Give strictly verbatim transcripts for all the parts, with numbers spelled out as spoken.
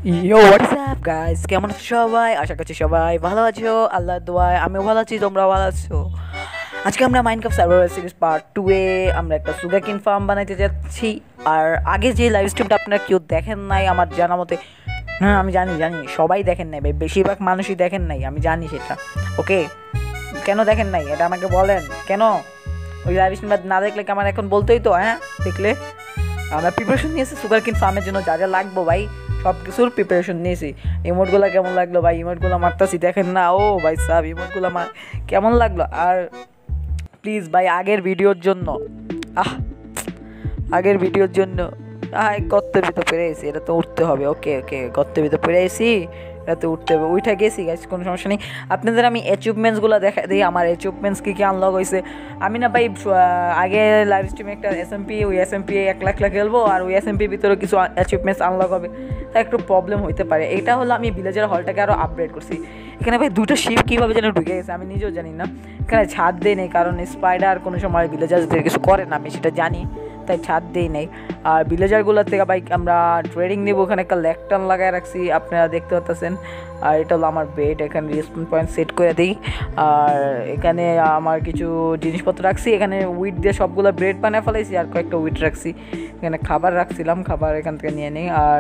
Yo, what is up guys? কেমন আছো সবাই? আশা করছি সবাই ভালো আছো। আল্লাহর দোয়ায় আমিও ভালো আছি, তোমরাও ভালো আছো। আজকে আমরা Minecraft survival series part two এ আমরা একটা সুগারকেন ফার্ম বানাইতে যাচ্ছি। আর আগে যে লাইভ স্ট্রিমটা আপনারা কেউ দেখেন নাই আমার জানা মতে, হ্যাঁ আমি জানি জানি সবাই দেখেন নাই ভাই, বেশিরভাগ মানুষই দেখেন নাই, আমি জানি সেটা। ওকে, কেন দেখেন নাই এটা আমাকে বলেন। কেন ওই লাইভ স্ট্রিমটা না দেখলে কি আমার এখন বলতেই তো? হ্যাঁ দেখলে আমরা প্রিপারেশন নিয়েছি সুগারকেন ফার্মের জন্য, যা যা লাগবো ভাই সব কিছুর প্রিপারেশন নিয়েছি। ইমোটগুলো কেমন লাগলো ভাই? ইমোটগুলো মারতাছি দেখেন না, ও ভাই সাব ইমোটগুলো মার কেমন লাগলো। আর প্লিজ ভাই আগের ভিডিওর জন্য, আহ আগের ভিডিওর জন্য আহ গর্তের ভিতর পেরে গেছি, এটা তো উঠতে হবে। ওকে ওকে গর্তের ভিতর পেরে গেছি, এটা তো উঠতে হবে। উঠে গেছি গাইস, কোনো সমস্যা নেই। আপনাদের আমি অ্যাচিভমেন্টসগুলো দেখা দিই, আমার অ্যাচিভমেন্টস কী কী আনলক হয়েছে। আমি না ভাই আগে লাইভ স্ট্রিমে একটা এস এম পি, ওই এস এম পি এক লাখ লাখ খেলবো, আর ওই এস এম পির ভিতরে কিছু অ্যাচিভমেন্টস আনলক হবে, তাই একটু প্রবলেম হইতে পারে। এটা হলো আমি ভিলেজের হলটাকে আরও আপগ্রেড করছি। এখানে ভাই দুটো শিপ কীভাবে যেন ঢুকে গেছে আমি নিজেও জানি না। এখানে ছাদ দেয় নেই, কারণ স্পাইডার কোনো সময় ভিলেজার্সদের কিছু করে না, আমি সেটা জানি, তাই ছাদ দিই নেই। আর ভিলেজারগুলোর থেকে বাইক আমরা ট্রেডিং নেবো। ওখানে একটা ল্যাকটান লাগায় রাখছি, আপনারা দেখতে পাচ্ছেন। আর এটা হলো আমার বেড, এখানে রেসপন্স পয়েন্ট সেট করে দিই। আর এখানে আমার কিছু জিনিসপত্র রাখছি, এখানে উইট দিয়ে সবগুলো ব্রেড বানিয়ে ফেলাইছি, আর কয়েকটা উইট রাখছি। এখানে খাবার রাখছিলাম, খাবার এখান থেকে নিয়ে নিই। আর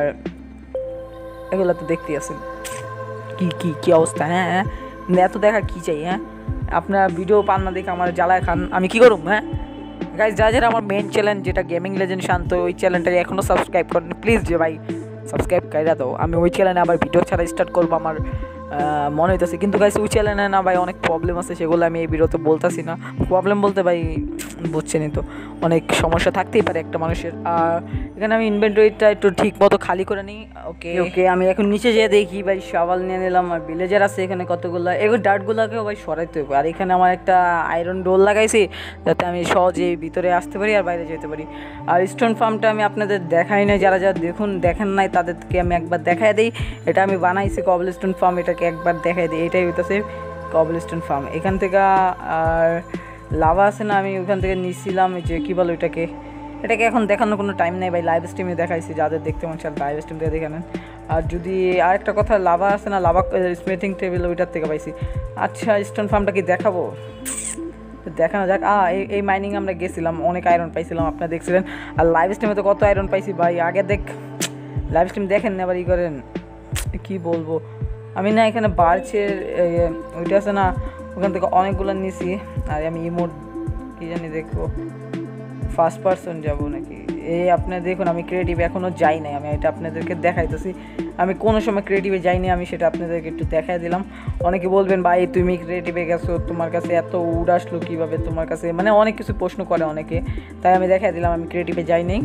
এগুলো তো দেখতেই আছেন কী কী কী অবস্থা। হ্যাঁ হ্যাঁ এত দেখা কী চাই? হ্যাঁ আপনার ভিডিও পান না দেখে আমার জ্বালায় খান, আমি কী করুম? হ্যাঁ গাইজ, যারা যারা আমার মেন চ্যানেল যেটা গেমিং লেজেন্ড শান্ত, ওই চ্যানেলটাকে এখনও সাবস্ক্রাইব করেন প্লিজ যে ভাই, সাবস্ক্রাইব করে দাও। আমি ওই চ্যানেলে আবার ভিডিও ছাড়া স্টার্ট করবো আমার মনে হইতেছে, কিন্তু গাইজ ওই চ্যানেলে না ভাই অনেক প্রবলেম আছে, সেগুলো আমি এই ভিডিওতে বলতেছি না। প্রবলেম বলতে ভাই বুঝছেনই তো, অনেক সমস্যা থাকতেই পারে একটা মানুষের। আর এখানে আমি ইনভেন্টরিটা একটু ঠিক মতো খালি করে নিই। ওকে ওকে আমি এখন নিচে যেয়ে দেখি ভাই, শাওয়াল নিয়ে নিলাম। আর ভিলেজার আছে এখানে কতগুলো, এগুলো ডার্টগুলোকেও ভাই সরাইতে হবে। আর এখানে আমার একটা আয়রন ডোর লাগাইছি, যাতে আমি সহজে ভিতরে আসতে পারি আর বাইরে যেতে পারি। আর স্টোন ফার্মটা আমি আপনাদের দেখাই নাই, যারা যারা দেখুন দেখেন নাই তাদেরকে আমি একবার দেখাই দিই। এটা আমি বানাইছি কবল স্টোন ফার্ম, এটাকে একবার দেখাই দিই। এটাই হইতেছে কবল স্টোন ফার্ম। এখান থেকে আর লাভা আছে না, আমি ওখান থেকে নিয়েছিলাম, যে কী বলো এটাকে, এটাকে এখন দেখানোর কোনো টাইম নেই ভাই, লাইভ স্ট্রিমে দেখাইছি, যাদের দেখতে মন চায় লাইভ স্ট্রিম থেকে দেখে নেন। আর যদি আরেকটা কথা, লাভা আছে না, লাভা স্মিথিং টেবিল, ওইটার থেকে পাইছি। আচ্ছা স্টোন ফার্মটা কি দেখাবো? দেখানো যাক। আ এই এই মাইনিং আমরা গেছিলাম, অনেক আয়রন পাইছিলাম, আপনারা দেখছিলেন। আর লাইভ স্ট্রিমে তো কত আয়রন পাইছি ভাই, আগে দেখ লাইভ স্ট্রিম দেখেন না, আবার ই করেন, কী বলবো। আমি না এখানে বাড়ছের ওইটা আছে না, ওখান থেকে অনেকগুলো নিয়েছি। আর আমি ইমোট কী জানি দেখবো, ফার্স্ট পার্সন যাবো নাকি, এই আপনারা দেখুন আমি ক্রিয়েটিভ এখনও যাই নাই, আমি এটা আপনাদেরকে দেখাইতেছি। আমি কোনো সময় ক্রিয়েটিভে যাইনি, আমি সেটা আপনাদেরকে একটু দেখাই দিলাম। অনেকে বলবেন ভাই তুমি ক্রিয়েটিভে গেছো, তোমার কাছে এত উড আসলো কীভাবে, তোমার কাছে মানে অনেক কিছু প্রশ্ন করে অনেকে, তাই আমি দেখাই দিলাম আমি ক্রিয়েটিভে যাই নাই।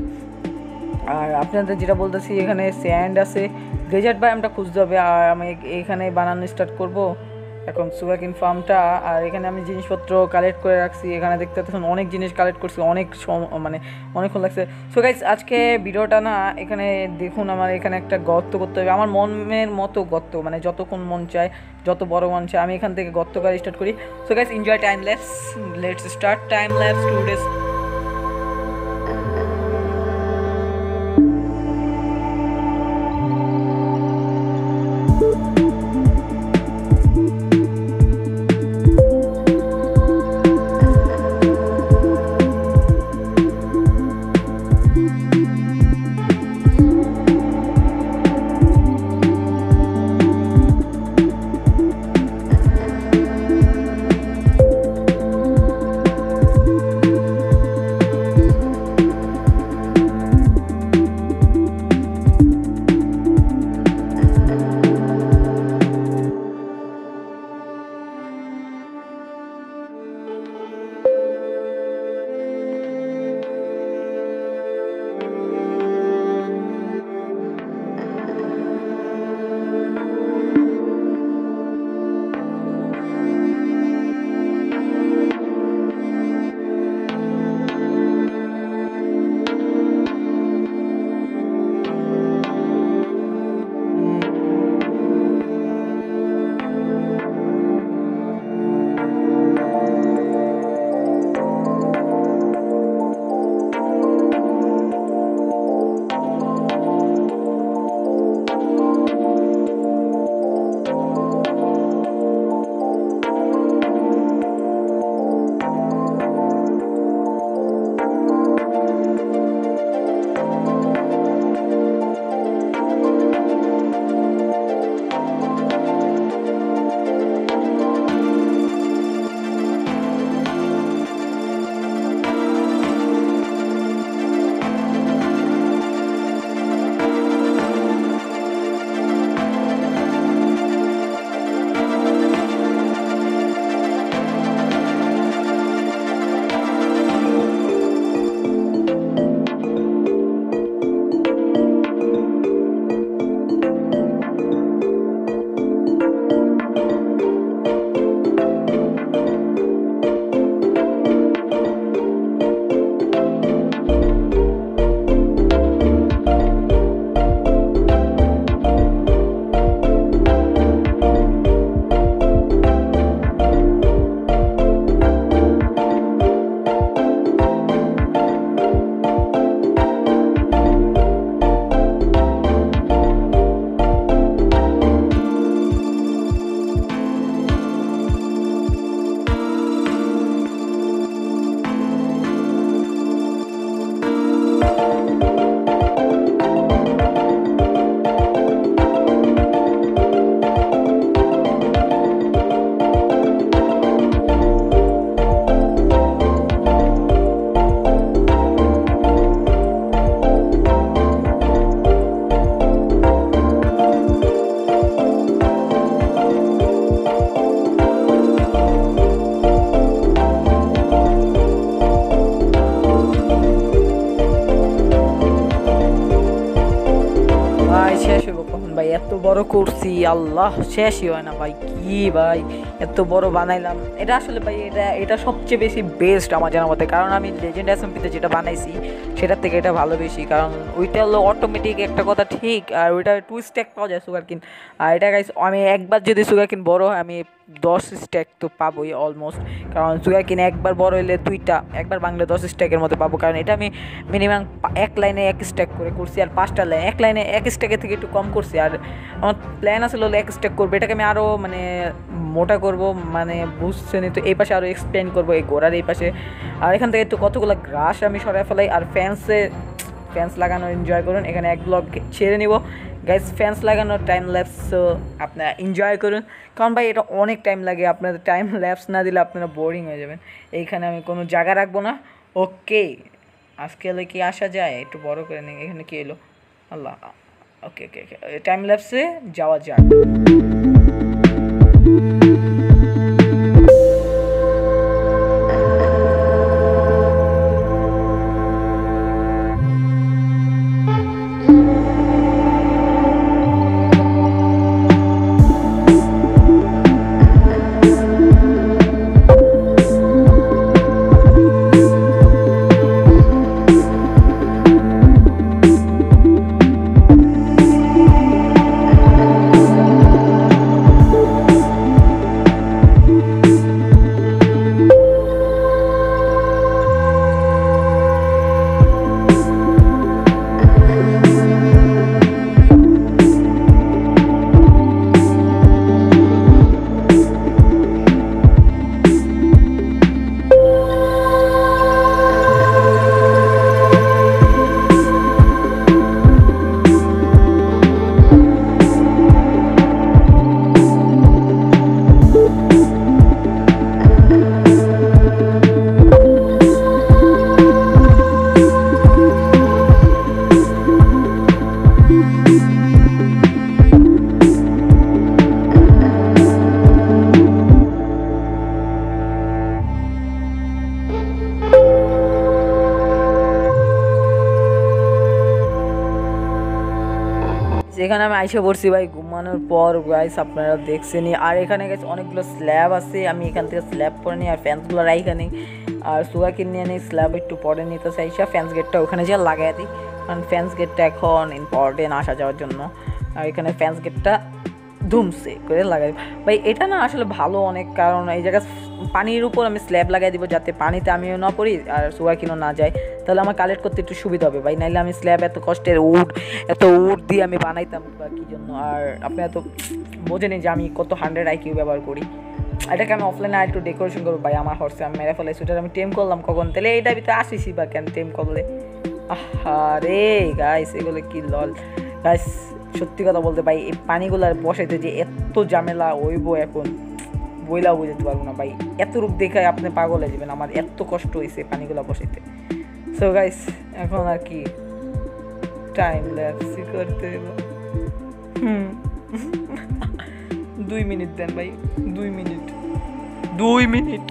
আর আপনাদের যেটা বলতেছি, এখানে স্যান্ড আছে, ডেজার্ট বাই আমরা খুঁজতে হবে। আর আমি এখানে বানানো স্টার্ট করব এখন সুগারকেন ফার্মটা। আর এখানে আমি জিনিসপত্র কালেক্ট করে রাখছি, এখানে দেখতে পাচ্ছেন অনেক জিনিস কালেক্ট করছি, অনেক মানে অনেকক্ষণ লাগছে। সো গাইস আজকে ভিডিওটা না, এখানে দেখুন আমার এখানে একটা গর্ত করতে হবে, আমার মনের মতো গর্ত, মানে যতক্ষণ মন চায়, যত বড় মন চায় আমি এখান থেকে গর্ত করে স্টার্ট করি। So guys enjoy time lapse, let's start time lapse today's. ভাই এত বড় করছি আল্লাহ শেষই হয় না ভাই কি ভাই এত বড় বানাইলাম এটা আসলে ভাই এটা এটা সবচেয়ে বেশি বেস্ট আমার জানার মতে কারণ আমি লেজেন্ড এসএমপিতে যেটা বানাইছি সেটার থেকে এটা ভালো বেশি কারণ ওইটা হলো অটোমেটিক একটা কথা ঠিক আর ওইটা টু স্ট্যাক পাওয়া যায় সুগারকেন আর এটা গাইস আমি একবার যদি সুগারকেন বড় হয় আমি দশ স্ট্যাক তো পাবোই অলমোস্ট কারণ সুগারকেন একবার বড় হলে দুইটা একবার বাংলা দশ স্ট্যাকের মতো পাবো কারণ এটা আমি মিনিমাম এক লাইনে এক স্ট্যাক করে করছি আর পাঁচটা লাইন এক লাইনে এক স্ট্যাকের থেকে একটু কম করছি আর আমার প্ল্যান আসলে হলো এক স্ট্যাক করবো এটাকে আমি আরও মানে মোটা করব মানে বুঝছেন তো এই পাশে আরও এক্সপ্লেন করবো এই গোড়ার এই পাশে আর এখান থেকে একটু কতগুলো গ্রাস আমি সরাই ফেলাই আর ফ্যান্সে ফ্যান্স লাগানো এনজয় করুন এখানে এক ব্লক ছেড়ে নিব গাইস ফ্যান্স লাগানোর টাইম ল্যাপস আপনারা এনজয় করুন কারণ ভাই এটা অনেক টাইম লাগে আপনাদের টাইম ল্যাপস না দিলে আপনারা বোরিং হয়ে যাবেন এইখানে আমি কোনো জায়গা রাখবো না ওকে আজকে হলে কি আসা যায় একটু বড় করে নিই এখানে কি এলো আল্লাহ ওকে ওকে ওকে টাইম ল্যাপসে যাওয়া যাক এখানে আমি আইসা পড়ছি ভাই ঘুমানোর পর গাইস আপনারা দেখছেনই আর এখানে গেছে অনেকগুলো স্ল্যাব আছে আমি এখান থেকে স্ল্যাব পরে নিই আর ফ্যান্সগুলো রাইখা নিই আর সুগারকেন নিয়ে নিই স্ল্যাব একটু পরে নিতে চাইছা ফ্যান্স গেটটা ওখানে যা লাগাই দিই কারণ ফ্যান্স গেটটা এখন ইম্পর্টেন্ট আসা যাওয়ার জন্য আর এখানে ফ্যান্স গেটটা ধুমসে করে লাগাই ভাই এটা না আসলে ভালো অনেক কারণ এই জায়গায় পানির উপর আমি স্ল্যাব লাগাই দিব যাতে পানিতে আমিও না পড়ি আর সুগারকেনও না যায় তাহলে আমার কালেক্ট করতে একটু সুবিধা হবে ভাই নাইলে আমি স্ল্যাব এত কষ্টের উড এত উড দিয়ে আমি বানাইতাম বা কী জন্য আর আপনি এত বোঝেনি যে আমি কত হান্ড্রেড আইকিউ ব্যবহার করি এটাকে আমি অফলাইনে আর একটু ডেকোরেশন করবো ভাই আমার হর্সে আমি মেরে ফেলে সেটা আমি টেম করলাম কখন তাহলে এইটা ভিতরে আসিসি বা কেন টেম করলে আহা রে গাইস এগুলো কি লল গাইস সত্যি কথা বলতে ভাই এই পানিগুলো বসাইতে যে এত ঝামেলা হইব এখন বইলা বুঝতে পারবো না ভাই এত রূপ দেখায় আপনি পাগল হয়ে যাবেন আমার এত কষ্ট হয়েছে পানিগুলো বসাইতে সো গাইস এখন আর কি টাইম ল্যাপস করতে হুম দুই মিনিট দেন ভাই দুই মিনিট দুই মিনিট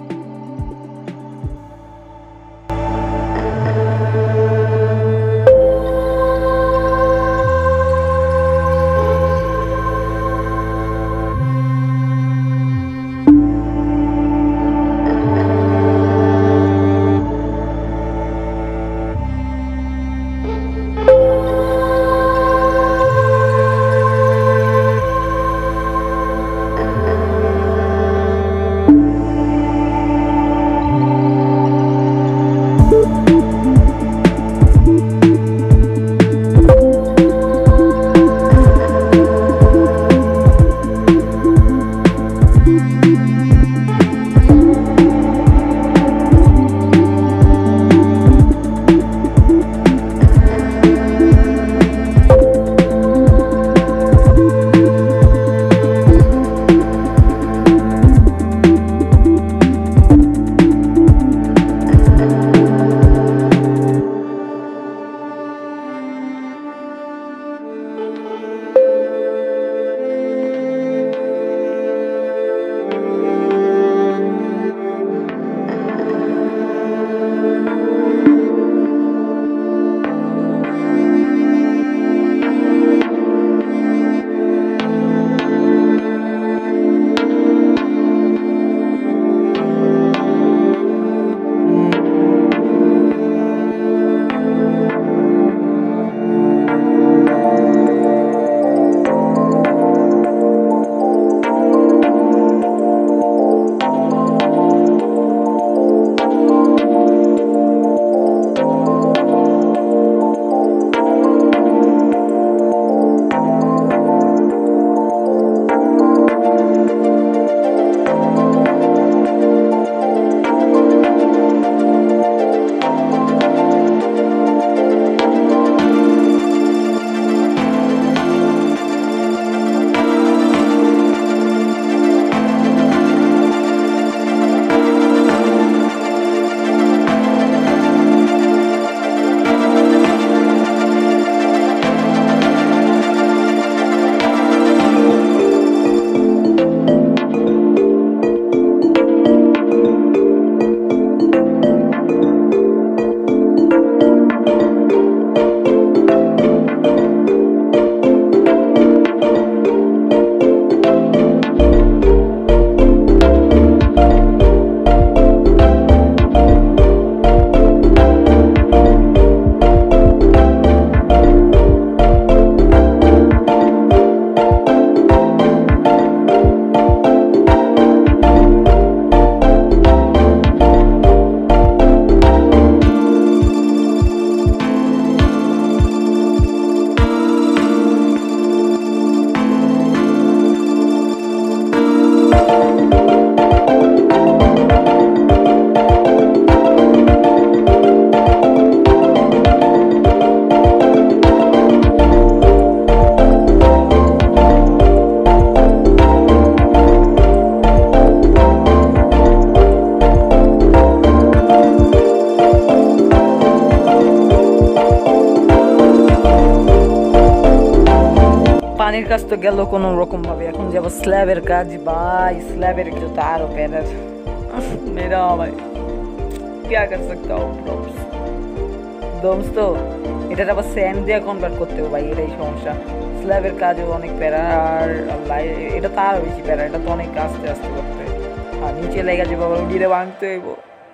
পানির কাজ তো গেল কোনো রকম ভাবে, এখন যাবো স্ল্যাবের কাজ ভাই। স্ল্যাবের তো আরো প্যারার মেরা ভাই, क्या कर सकता हूँ দোস্ত। এটা আবার স্যান্ড দিয়ে কনভার্ট করতে হবে ভাই, এটাই সমস্যা। স্ল্যাবের কাজও অনেক প্যারা, আর এটা তো আরও বেশি প্যারা, এটা তো অনেক আস্তে আস্তে করতে হয়। আর নিচে লেগে যাবে আবার গিরে ভাঙতে হইব।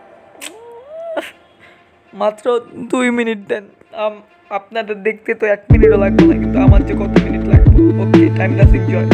মাত্র দুই মিনিট দেন, আপনাদের দেখতে তো এক মিনিটও লাগবে না, কিন্তু আমার যে কত মিনিট লাগবে। Okay, time let's enjoy.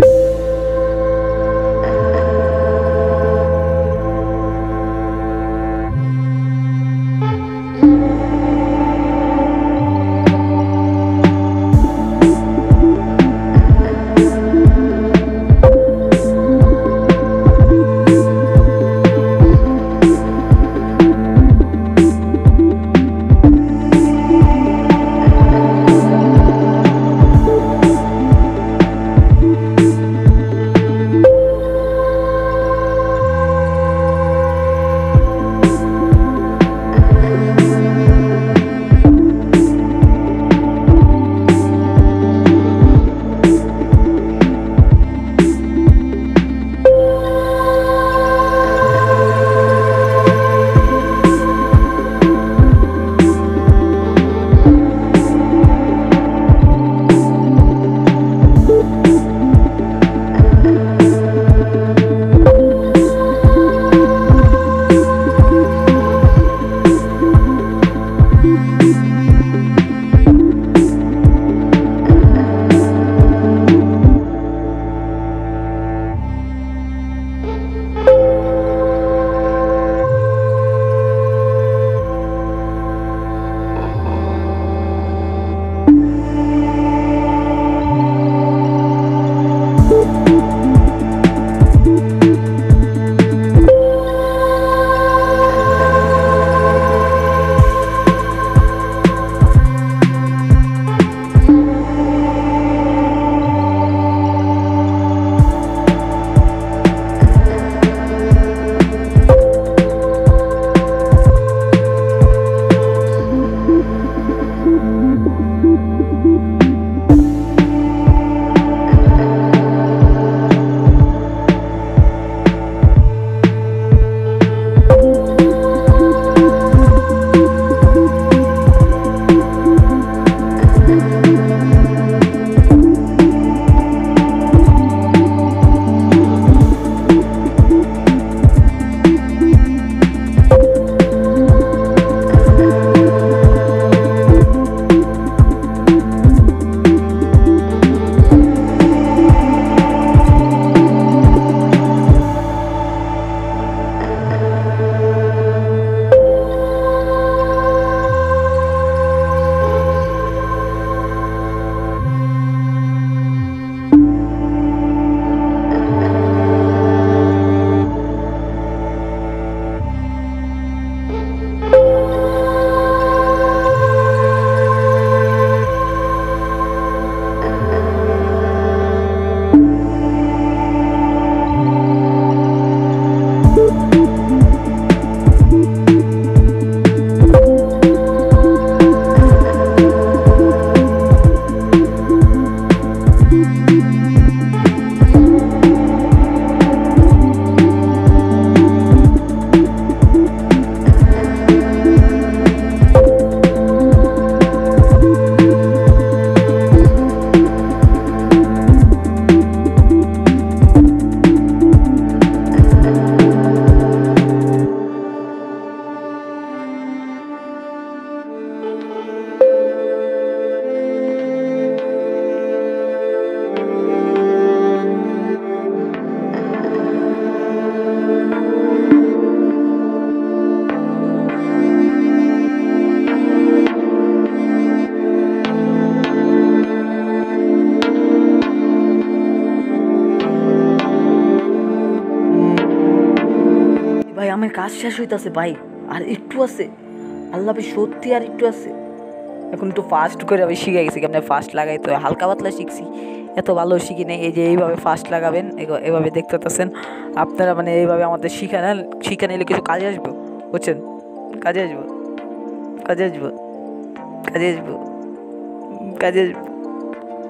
ভাই আমার কাজ শেষ হইতাছে ভাই, আর একটু আছে, আল্লাহ ভাই সত্যি আর একটু আছে। এখন একটু ফাস্ট করে আমি শিখে গেছি কেমন ফাস্ট লাগাইতে হয়, হালকা পাতলা শিখছি, এত ভালো শিখি নেই। এই যে এইভাবে ফাস্ট লাগাবেন, এভাবে দেখতে পাচ্ছেন আপনারা, মানে এইভাবে আমাদের শিখা নেন, শিখে নিলে কিছু কাজে আসবো, বুঝছেন? কাজে আসবো, কাজে আসবো, কাজে আসবো, কাজে আসবো।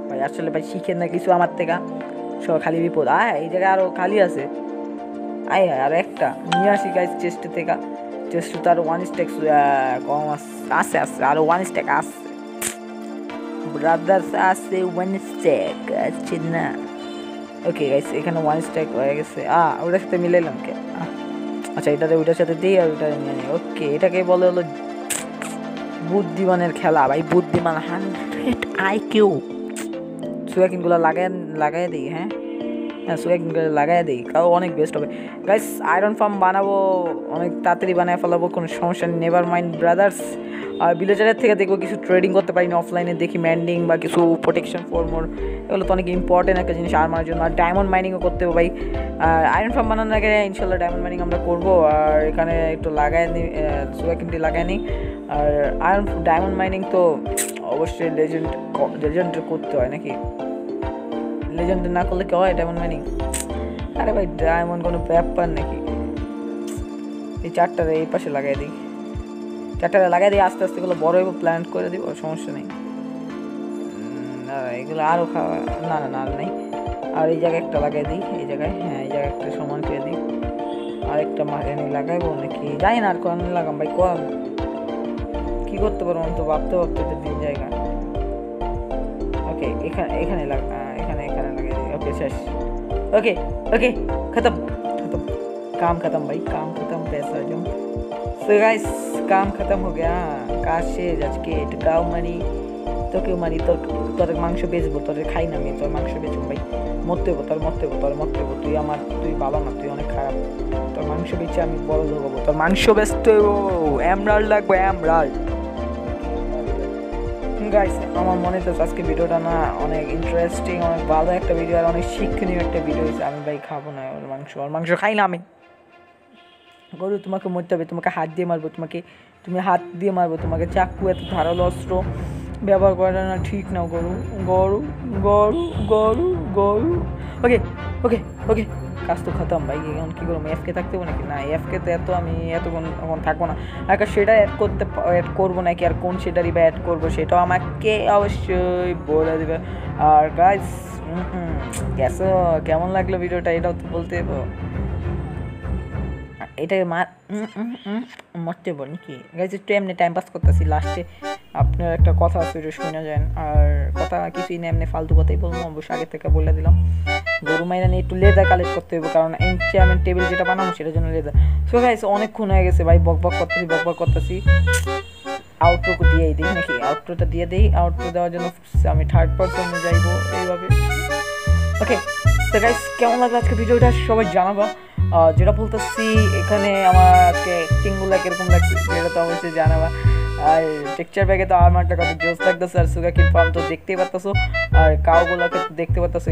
ভাই আসলে ভাই শিখেন না কিছু আমার থেকে, সব খালি বিপদ। আয় এই জায়গায় আরও খালি আছে, আয় আয় আর একটা নিয়ে আসি গাইস চেস্ট থেকে। চেস্ট তো আরও ওয়ান স্ট্যাক কম আছে, আছে আরও ওয়ান স্ট্যাক আছে ব্রাদার্স, আছে ওয়ান স্ট্যাক আছে না। ওকে গাইস এখানে ওয়ান স্ট্যাক হয়ে গেছে। আ ওটার সাথে মিলাইলাম কে, আচ্ছা এটাতে ওইটার সাথে দিই আর ওইটা নিয়ে নিই। ওকে এটাকে বলে হলো বুদ্ধিমানের খেলা ভাই, বুদ্ধিমান হান্ড্রেড আই কিউ। সুগারকেনগুলো লাগাই লাগাই দিই, হ্যাঁ হ্যাঁ সুগারকেনগুলো লাগাই দিই, তাও অনেক বেস্ট হবে গাইস। আয়রন ফার্ম বানাবো, অনেক তাড়াতাড়ি বানায় ফেলাবো, কোনো সমস্যা নেই, নেভার মাইন্ড ব্রাদার্স। আর ভিলেজারের থেকে দেখবো কিছু ট্রেডিং করতে পারি না, অফলাইনে দেখি ম্যান্ডিং বা কিছু প্রোটেকশন ফর্মর, এগুলো তো অনেক ইম্পর্টেন্ট একটা জিনিস আর্মার জন্য। আর ডায়মন্ড মাইনিংও করতে হবে ভাই। আর আয়রন ফার্ম বানানোর আগে ইনশাল্লাহ ডায়মন্ড মাইনিং আমরা করবো। আর এখানে একটু লাগাই নিই, সুগারকেনটি লাগাই নিই। আর আয়রন ডায়মন্ড মাইনিং তো অবশ্যই লেজেন্ড লেজেন্ডের করতে হয় নাকি, লেজেন্ড না করলে কি হয় ডায়মন্ড মাইনিং? আরে ভাই ডায়মন্ড কোনো ব্যাপার নাকি। এই চারটারে এই পাশে লাগাই দিই, চারটারে লাগাই দিই, আস্তে আস্তে এগুলো বড় হইব, প্ল্যান্ট করে দিব, সমস্যা নেই। না এগুলো আরও খাওয়া, না না না আর নেই। আর এই জায়গায় একটা লাগাই দিই, এই জায়গায়, হ্যাঁ এই জায়গায় একটা সমান করে দিই। আর একটা মাঝখানে লাগাইবো নাকি জানি না, আর কোন লাগাম ভাই, কোন কী করতে পারবো আমি তো ভাবতে ভাবতে দিন জায়গা। ওকে এখানে এখানে লাগা, এখানে এখানে লাগাই দিই। ওকে শেষ, ओके ओके खत्म खत्म काम खत्म भाई, काम खत्म, पैसा जो। सो गाइस काम खत्म हो गया, কাজ শেষ আজকে। টাকাও মারি, তোকেও মারি, তোর তোর মাংস বেচবো, তোর খাই না আমি, তোর মাংস বেচবো ভাই। মরতে হবো, তোর মরতে হবো, তোর মরতে হবো, তুই আমার, তুই ভালো না, তুই অনেক খারাপ। তোর মাংস বেচে আমি বড় লোক হবো, তোর মাংস বেচতে হবো, এমরাল্ড লাগবে এমরাল্ড। গাইস আমার মনে তো আজকে ভিডিওটা না অনেক ইন্টারেস্টিং, অনেক ভালো একটা ভিডিও আর অনেক শিক্ষণীয় একটা ভিডিও হয়েছে। আমি ভাই খাবো না ওর মাংস, ওর মাংস খাই না আমি। গরু তোমাকে মরতে হবে, তোমাকে হাত দিয়ে মারবো, তোমাকে তুমি হাত দিয়ে মারবো, তোমাকে চাকু এত ধারালো অস্ত্র ব্যবহার করা না ঠিক না। গরু গরু গরু গরু গরু ওকে ওকে ওকে কাজ তো খতম ভাই। এখন কী করবো, এফকে থাকতে হবে নাকি? না এফকে তো এত আমি এতক্ষণ এখন থাকবো না। আর সেটা অ্যাড করতে অ্যাড করবো নাকি, আর কোন সেটারই বা অ্যাড করবো সেটাও আমাকে অবশ্যই বলে দেবে। আর গাইস গেছো কেমন লাগলো ভিডিওটা এটাও তো বলতে দেবো। এটাকে মার মরতে বল নাকি গাইস, একটু এমনি টাইম পাস করতেছি। লাস্টে আপনার একটা কথা আছে ওটা শুনে যান, আর কথা কিছুই না, এমনি ফালতু কথাই বলবো, অবশ্যই আগে থেকে বলে দিলাম। গরু মাইরা নিয়ে একটু লেদার কালেক্ট করতে হবে, কারণ এনচামেন্ট টেবিল যেটা বানাবো সেটার জন্য লেদার। সো গাইস অনেকক্ষণ হয়ে গেছে ভাই, বক বক করতেছি বক বক করতেছি। আউটরো দিয়েই দিই নাকি, আউটরোটা দিয়ে দিই। আউটরো দেওয়ার জন্য আমি থার্ড পার্সনে যাইবো এইভাবে। ওকে তো গাইস কেমন লাগলো আজকে ভিডিওটা সবাই জানাবা। যেটা বলতেছি এখানে আমার আজকে অ্যাক্টিংগুলো কীরকম লাগছে সেটা তো অবশ্যই জানাবা। আর টেক্সচার ব্যাগে তো আমার একটা কত জোস লাগতেছে, আর সুগারকেন ফার্ম তো দেখতেই পারতেছো, আর কাউগুলোকে দেখতে পারতেছো।